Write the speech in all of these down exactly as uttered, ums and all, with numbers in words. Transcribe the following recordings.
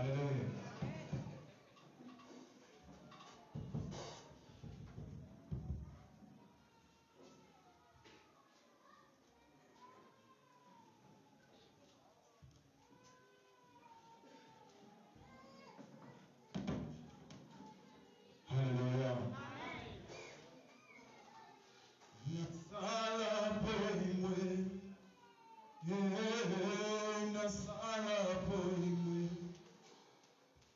Hallelujah. Hallelujah. Nasala poimwe, yeah, nasala poimwe,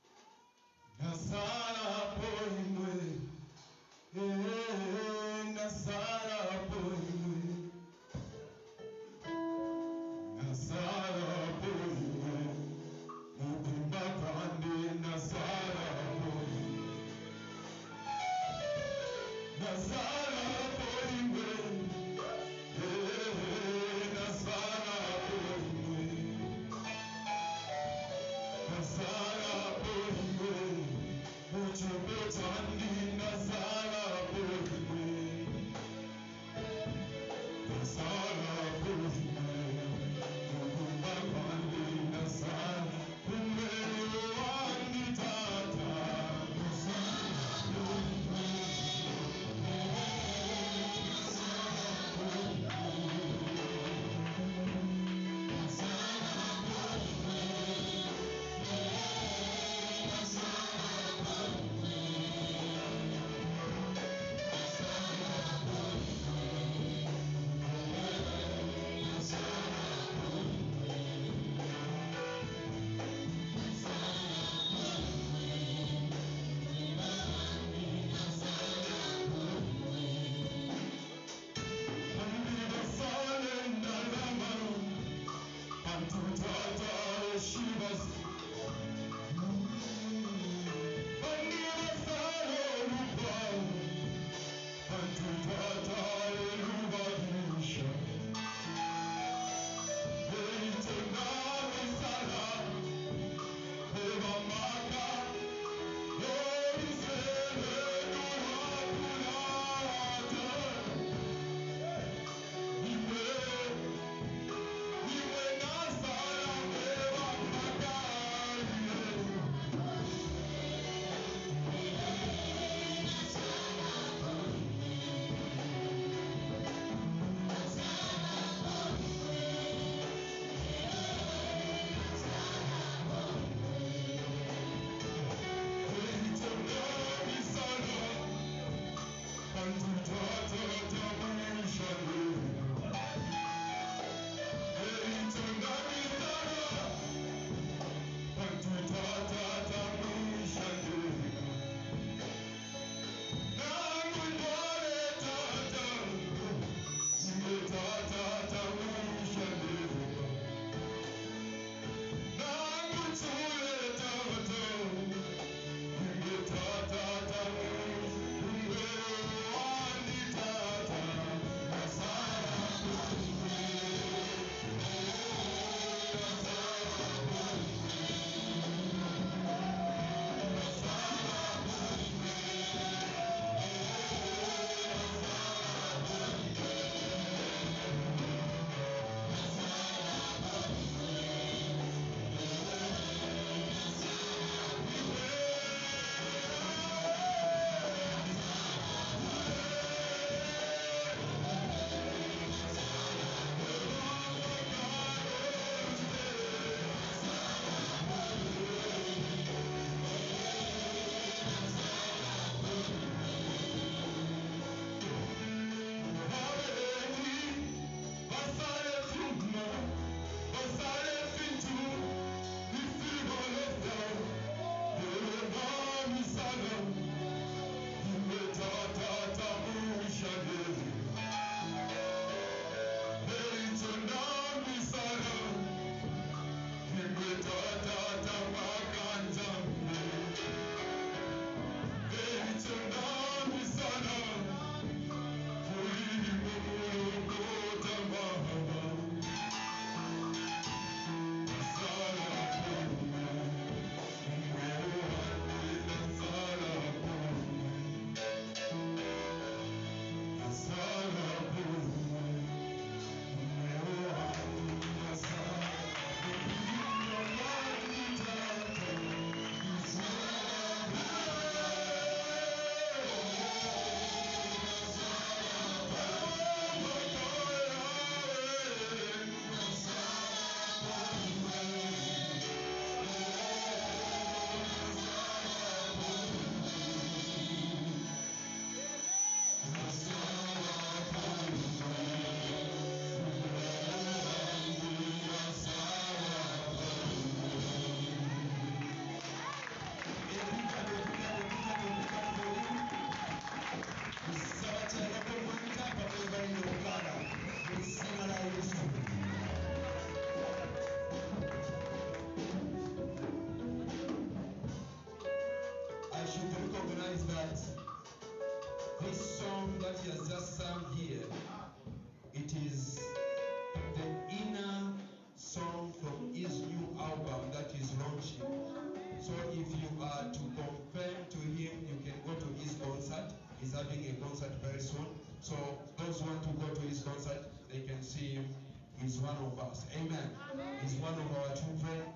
he has just sung here, it is the inner song from his new album that is launching. So if you are to confirm to him, you can go to his concert. He's having a concert very soon. So those who want to go to his concert, they can see him. He's one of us. Amen. Amen. He's one of our children.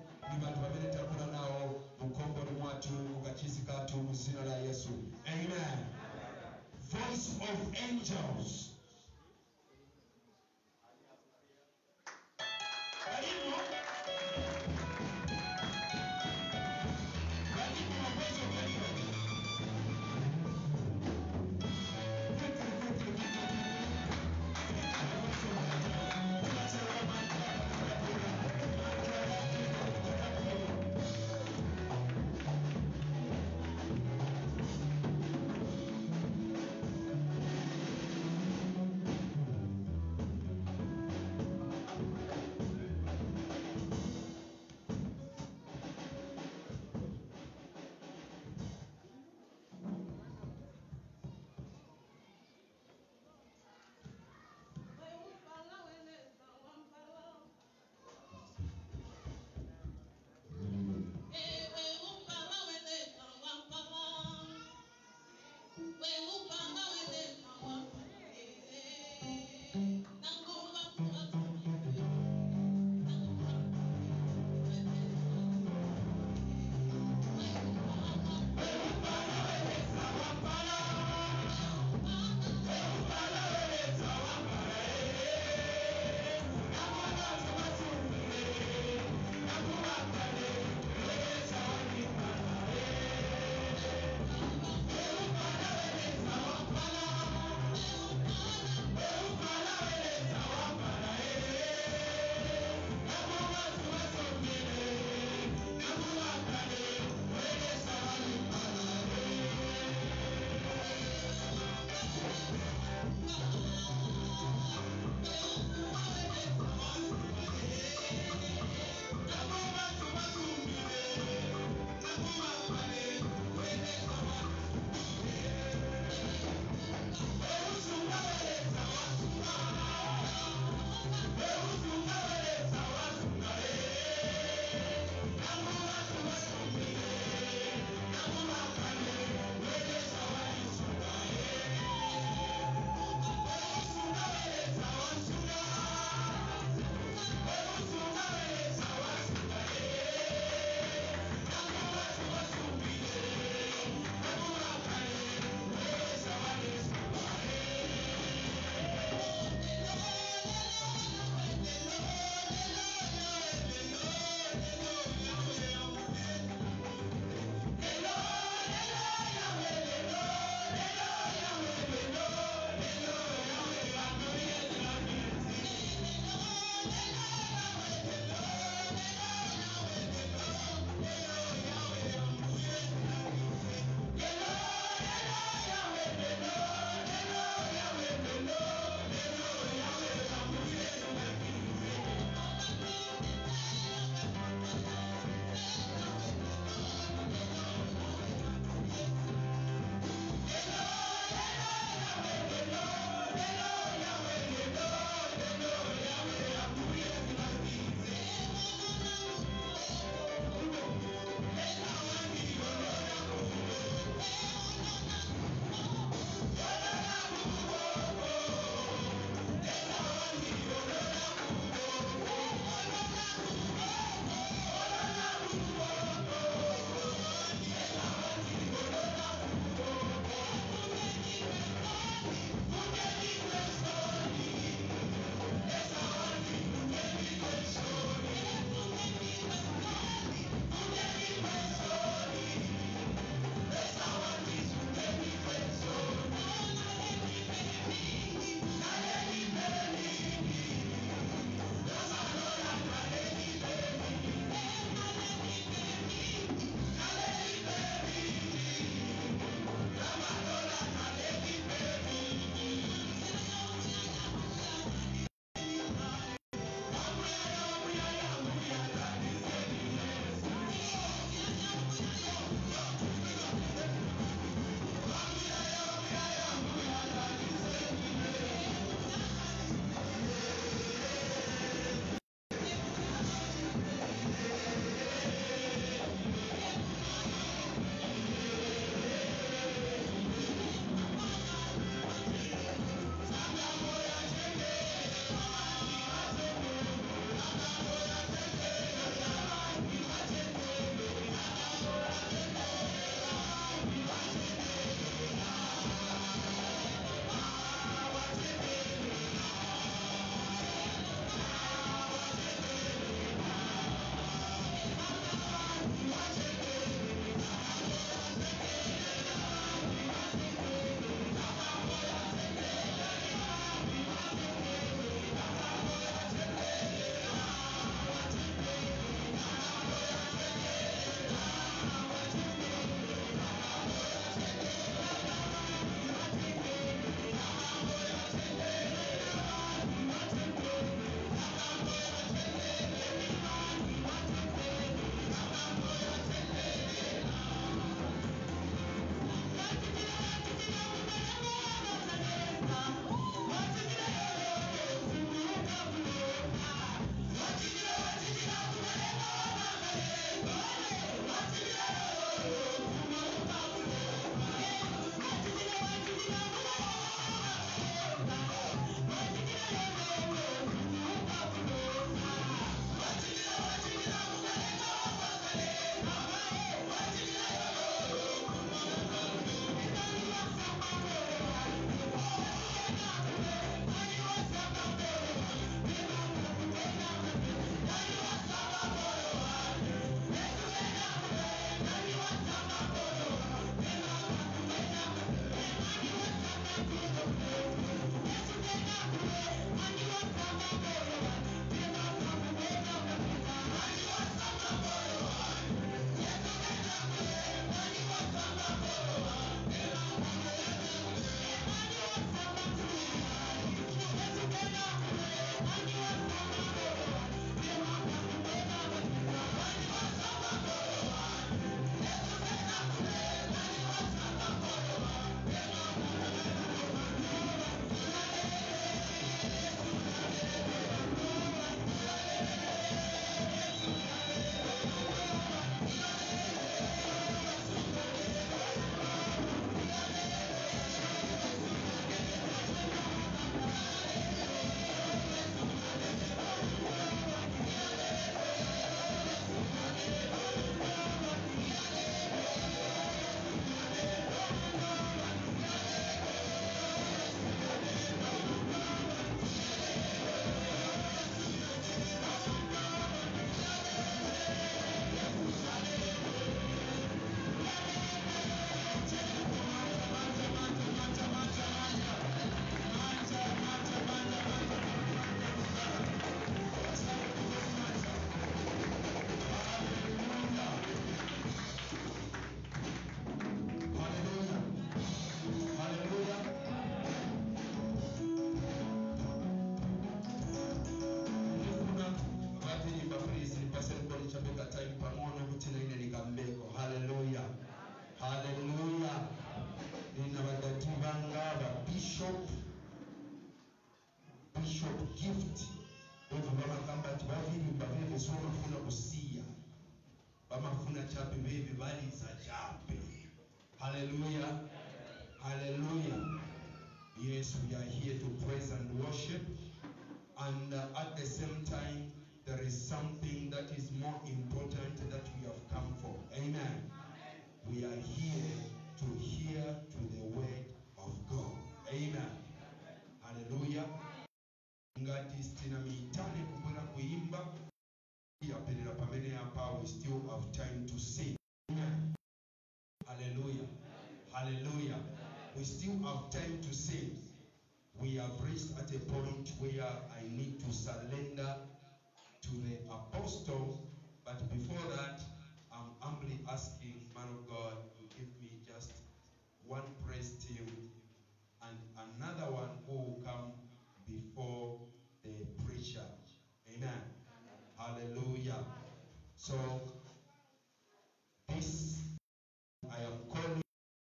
Amen. Voice of angels. everybody is a job. Hallelujah. Hallelujah. Yes, we are here to praise and worship. And uh, at the same time, there is something that is more important that we have come for. Amen. Amen. We are here to hear to the word of God. Amen. Hallelujah. Ngati stina mitane kubona kuimba ya pelera pamene hapa, we still have time to sing. Amen. Hallelujah. Hallelujah. We still have time to sing. We have reached at a point where I need to surrender to the apostle, but before that, I'm humbly asking man of God to give me just one praise team and another one who will come before the preacher. Amen. Amen. Hallelujah. So this I am calling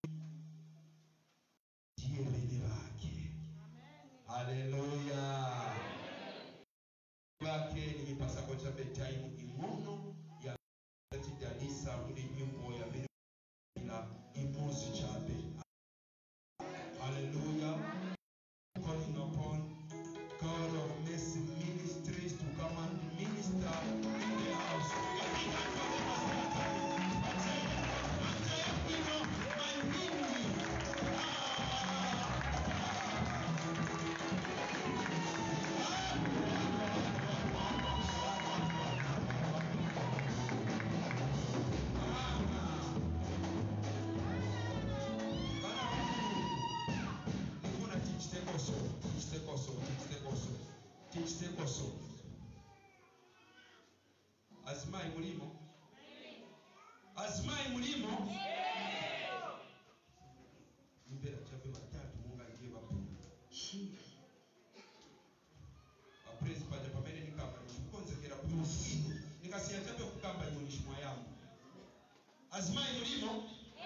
Hallelujah. Bake ni mipasa kwa chape time imono ya tati dalisa uli nyumbo ya bila imozi chape. Hallelujah. Calling upon God of Mercy Ministries to come and minister in the house. Azimai mulimo? Azimai mulimo? Mbele chape matatu munga ndiye wapu. Praise paja pamene nikamba nikonzekera kusi. Nikasiya chape kukamba yonishimwa yangu. Azimai mulimo?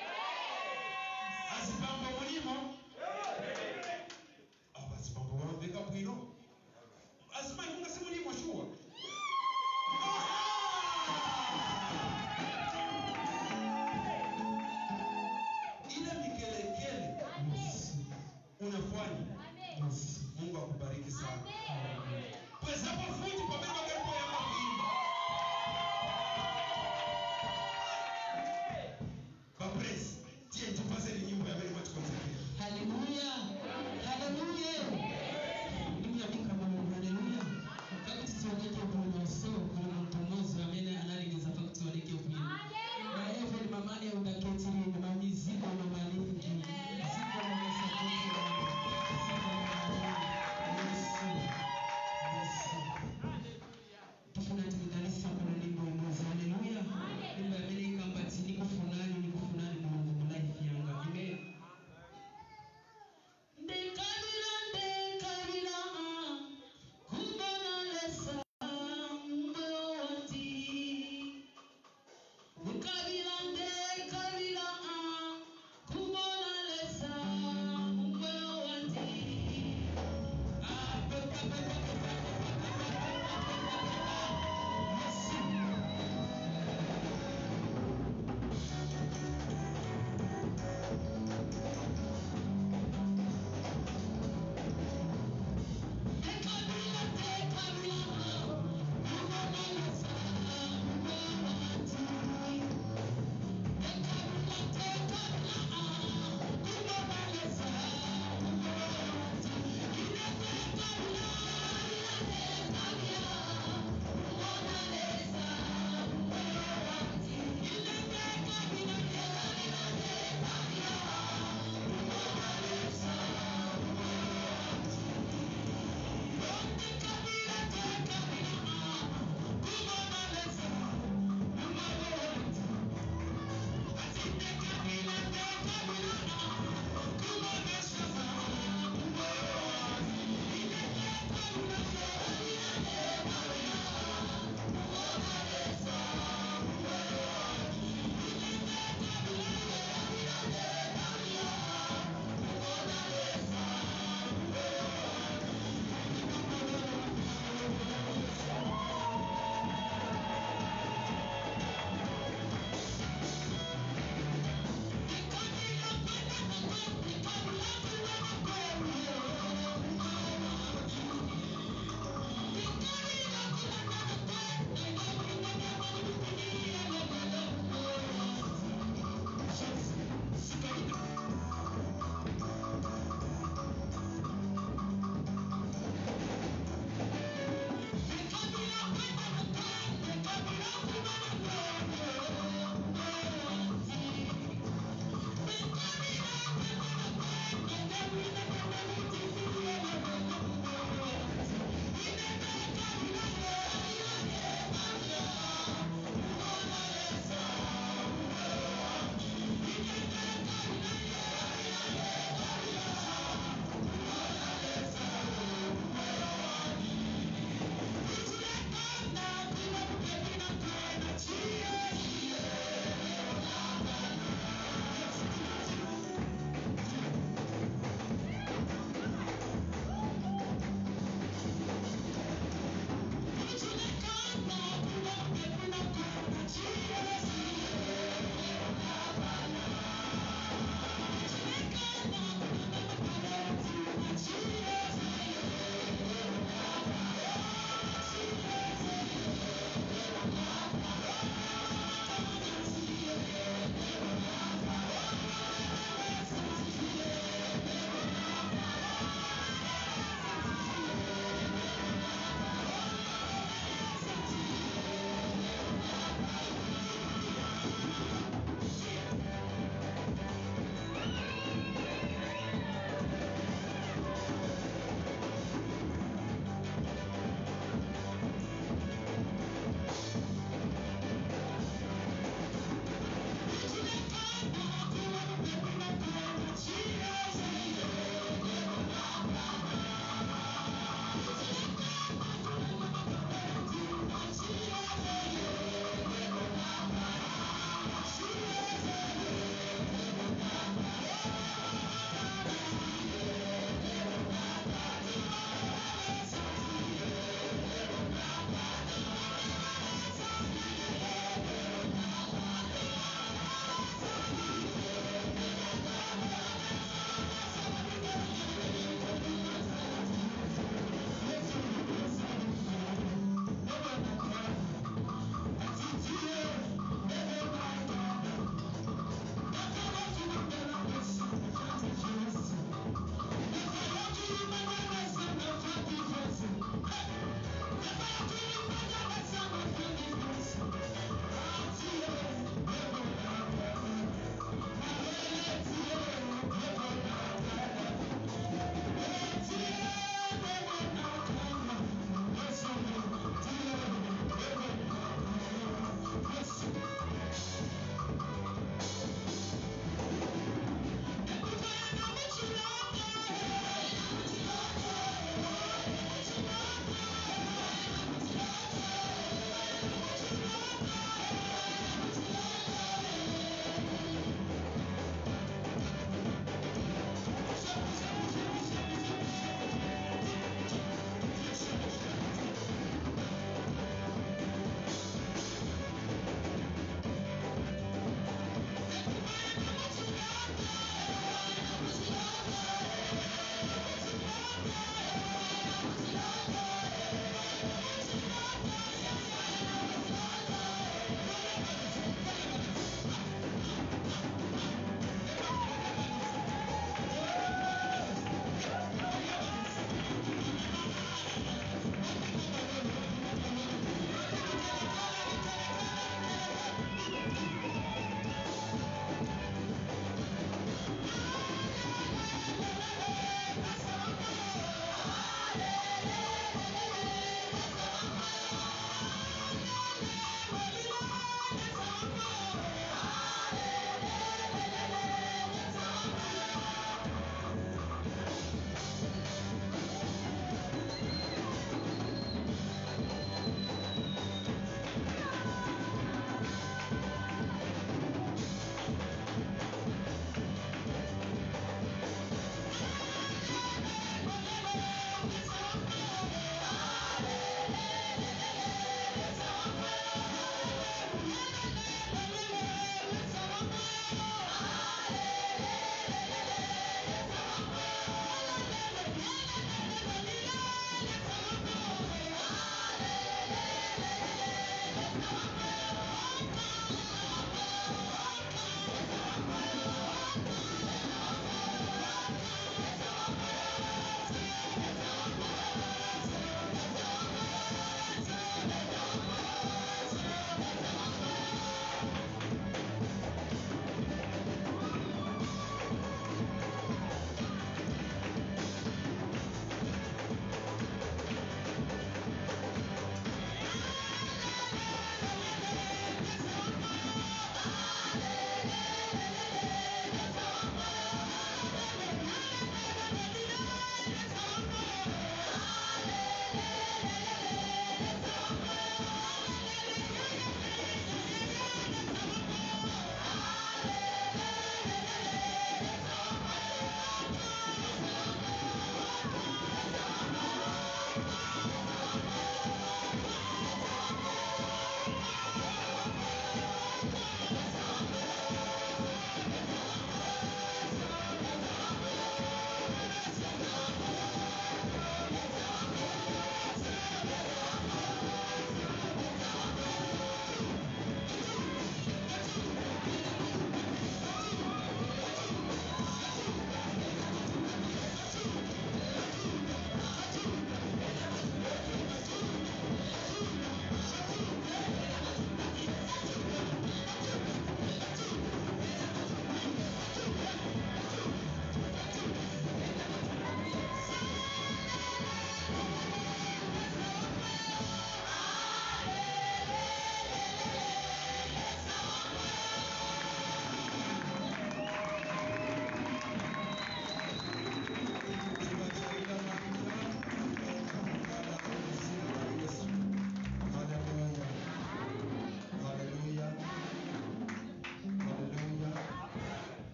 Azibamba mulimo? Aba azibamba wamveka bwino. Azimai munga si mulimo shuwa. Unafanya. Mungu akubariki sana. Pois hapo futi kwa mema gari ya mabimba.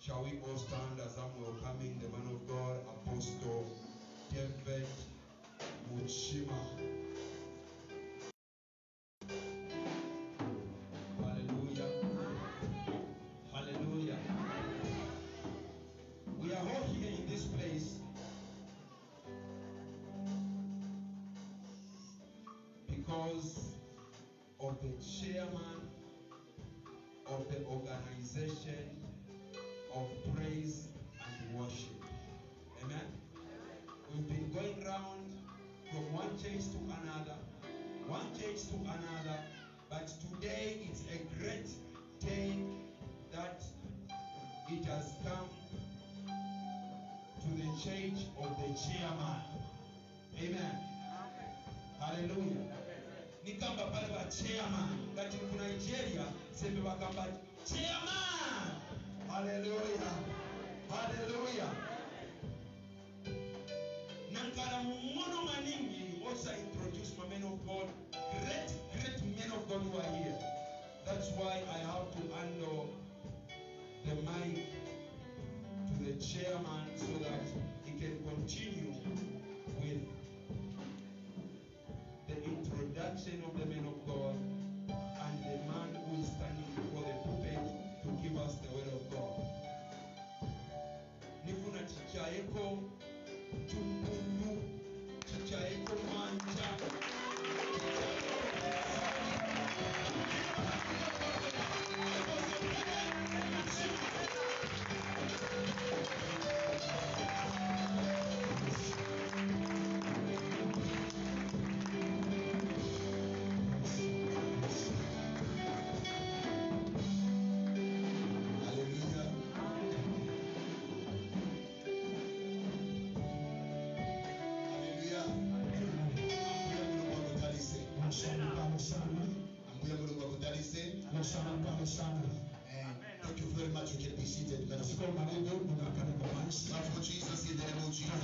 Shall we all stand as I'm welcoming the man of God, Apostle David Muchima. Hallelujah. Hallelujah. We are all here in this place because of the chairman of the organization of praise and worship. Amen. We've been going around from one church to another, one church to another, but today it's a great day that it has come to the church of the chairman. Amen. Hallelujah. Nikamba pale ba chairman ngati ku Nigeria sembe bakamba chairman. Hallelujah. Hallelujah. Nankara mumono maningi also introduce my men of God, great great men of God who are here. That's why I have to handle the mic to the chairman so that he can continue with the introduction of the men of God and the man who is standing before the pulpit to give us the word of God. Nifuna chichaeko tumbundu chichaeko manja. And thank you very much. You can be seated. Clap for Jesus in the name of Jesus.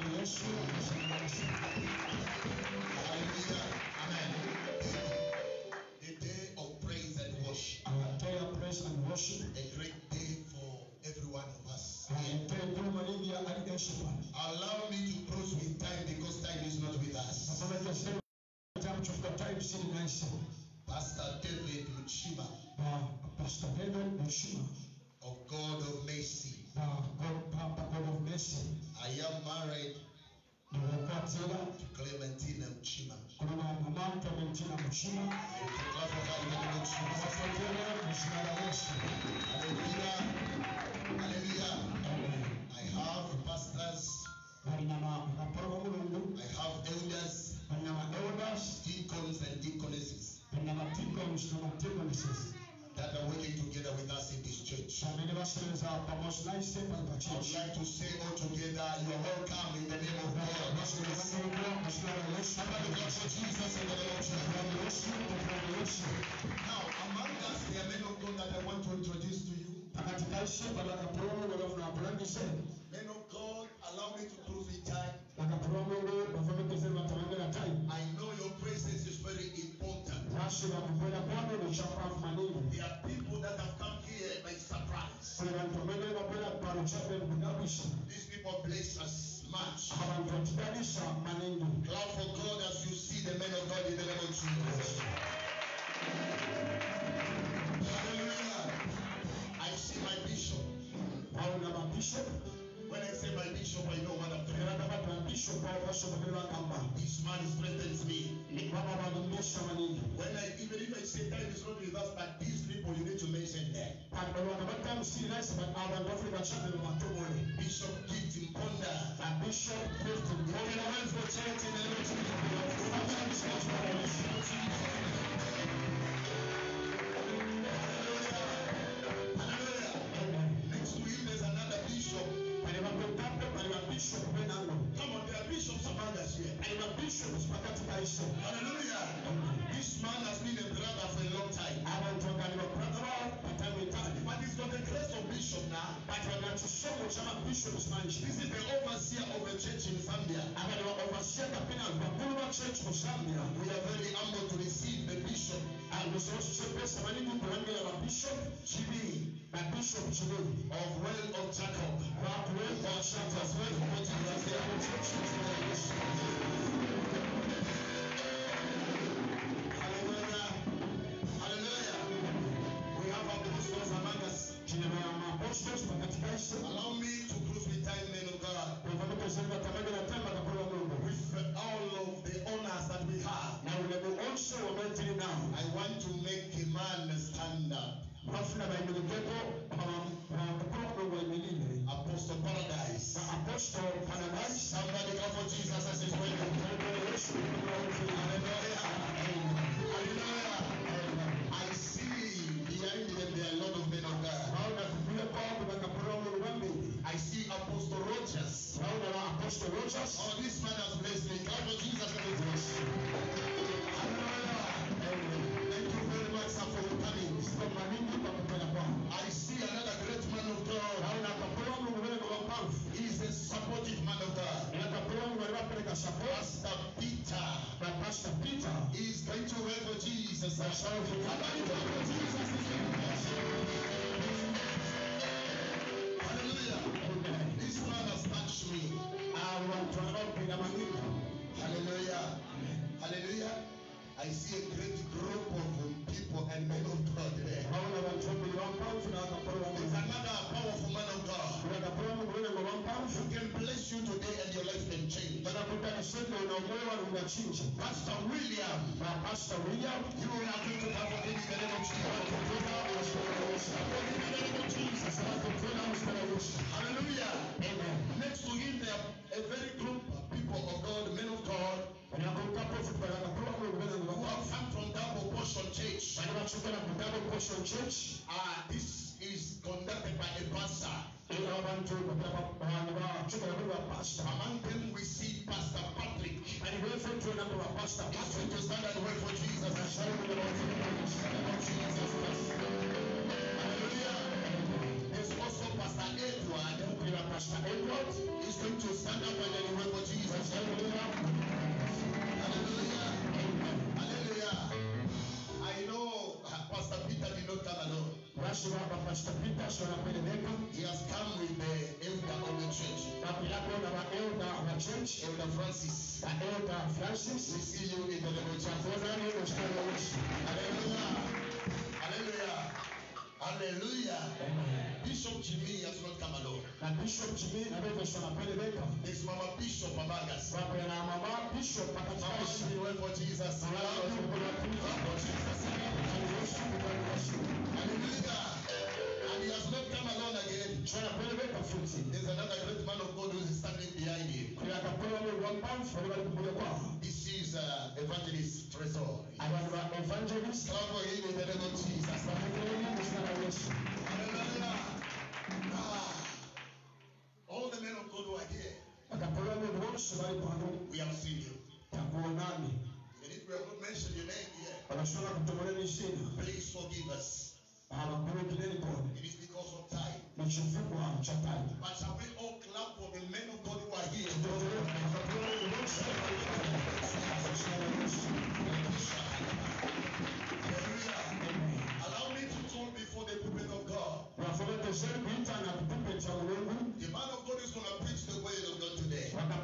Hallelujah. Amen. The day of praise and worship. A praise and worship. A great day for every one of us. Allow me to close with time because time is not with us. Pastor David Muchima, uh, Pastor David Muchima, of God of Mercy, uh, God, God of Mercy. I am married to Clementina Muchima. Clementina Muchima. Hallelujah. Hallelujah. I have pastors. I have elders, deacons and deaconesses that are working together with us in this church. I would like to say all together, you are welcome in the name of God. Somebody clap for Jesus in the name of Jesus. Now, among us, there are men of God that I want to introduce to you. Men of God, allow me to close with time. I know your presence is very important. There are people that have come here by surprise. These people bless us much. Clap for God as you see the men of God in the name of Jesus. Hallelujah. I see my bishop. When I say my bishop, I know what I'm talking about. This man strengthens me. When I, even if I say time is not with us, but these people, you need to mention them. Bishop gives him ponder. Bishop gives him ponder. Hands for church in the name of Hallelujah. Next to him there's another bishop. Come on, there are bishops among us here. Hallelujah. This man has been a brother for a long time. But he's got the grace of bishop now. This is the overseer of a church in Zambia. We are very humble to receive the bishop. Bishop Chibi. Bishop of Well of Jacob. Hallelujah. Hallelujah. We have apostles among us. Allow me to close with time, men of God. With all of the honors that we have. I want to make a man stand up. Apostle Paradise. Apostle Paradise. Somebody come for Jesus as his way. Hallelujah. Hallelujah. I see behind them there are a lot of men of God. I see Apostle Rogers. Apostle Rogers. Oh, this man has blessed me. Come for Jesus as his way. Hallelujah. Thank you very much for your coming. I see another great man of God. He is a supportive man of God. Pastor Peter. Pastor Peter is going to wait for Jesus. Hallelujah. This man has touched me. Hallelujah. Hallelujah. I see a great group of people and men of God there. There's another powerful man of God who can bless you today and your life can change. Pastor William. Pastor William. You are going to have a in the name of Jesus. Hallelujah. Amen. Next to him there are a very group of people of God, men of God. Who have come from Double Portion Church. Uh, this is conducted by a pastor. Among them we see Pastor Patrick. And he went to another pastor. He's going to stand and wait for Jesus. Hallelujah. There's also Pastor Edward. Pastor Edward is going to stand up and then wait for Jesus. Hallelujah. Hallelujah. Hallelujah. I know uh, Pastor Peter did not come alone. Pastor Peter, he has come with the elder of the church. Elder Francis. Elder Francis. We see you in the name of Jesus. Hallelujah. Hallelujah. Hallelujah. Bishop Jimmy has not come alone. Bishop Jimmy, there's Mama Bishop Amagas. Mama Bishop Amagas. Well for Jesus. Hallelujah. And he has not come alone again. There's another great man of God who is standing behind him. This is uh, Evangelist Tresor. Evangelist. Clap for him in the name of Jesus. Hallelujah. Ah. All the men of God who are here, we have seen you. Even if we have not mentioned your name here, please forgive us. It is because of time. But shall we all clap for the men of God who are here? Hallelujah. Allow me to talk before the people of God. The man of God is going to preach the word of God today.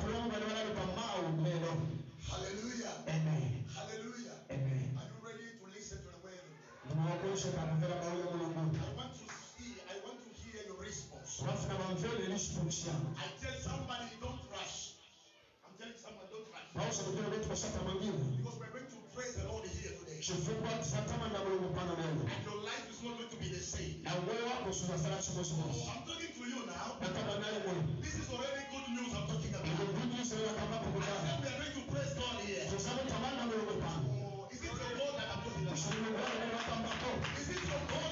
Hallelujah. Amen. Hallelujah. Amen. Are you ready to listen to the word of God? I want to see, I want to hear your response. I tell somebody, don't rush. I'm telling someone, don't rush. Because we're going to praise the Lord here today. And your life is not going to be the same. So I'm talking to you now. This is already good news I'm talking about. I said we are going to praise God here. Oh, is it your God that I'm talking about? Is it your God?